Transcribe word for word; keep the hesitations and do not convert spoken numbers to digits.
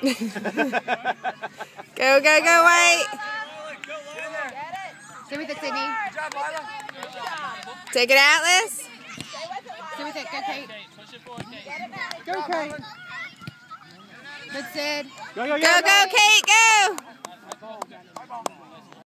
Go, go, go, White. Stay with it, Sydney. Good job, Lila. Take it, Atlas. Stay with it. Go, Kate. Go, Kate. Good, Sid. Go, go, Go, go, Kate, go. High ball.